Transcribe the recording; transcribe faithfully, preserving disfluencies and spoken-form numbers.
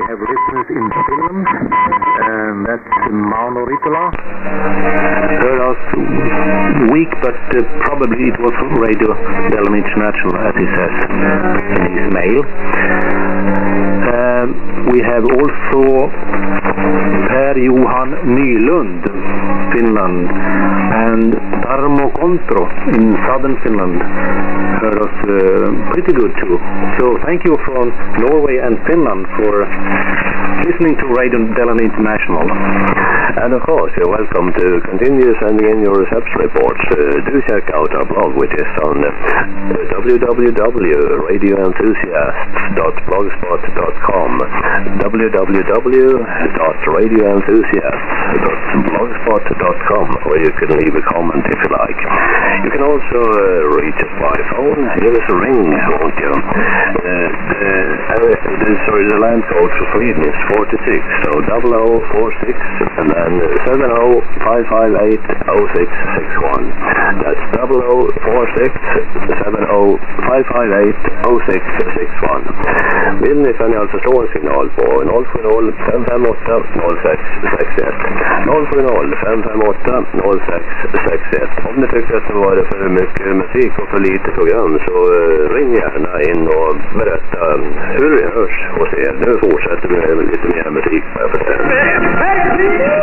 have listeners in Finland, and that's Mauno Ritola. Heard us weak, but uh, probably it was Radio Dalarna International, as he says in his mail. Uh, we have also Per-Johan Nylund, Finland, and Tarmo Kontro in southern Finland heard us uh, pretty good too. So thank you from Norway and Finland for listening to Radio Dalarna International. And of course, you're welcome to continue sending in your reception reports. Uh, do check out our blog, which is on uh, w w w dot radio enthusiasts dot blogspot dot com, w w w dot radio enthusiasts dot blogspot dot com, where you can leave a comment if you like. You can also uh, reach us by phone. Give us a ring, won't you? Uh, the, uh, the, sorry, the land code for Sweden is forty-six, so double oh four six, and then seven oh five five eight oh six six one. That's double oh four six seven oh five five eight oh six six one. Vill ni kan ni alltså slå en signal på noll sju noll fem fem åtta noll sex sex ett, noll sju noll fem fem åtta noll sex sex ett. Om ni tycker att det var för mycket musik och för lite program, så uh, ring gärna in och berätta hur det hörs hos er. Nu fortsätter vi med lite mer musik.